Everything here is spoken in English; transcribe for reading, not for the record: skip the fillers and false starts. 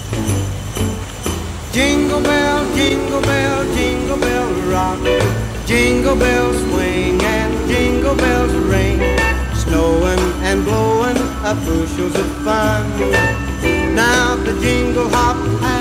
Jingle bell, jingle bell, jingle bell rock. Jingle bells swing and jingle bells ring. Snowing and blowing up bushels of fun. Now the jingle hop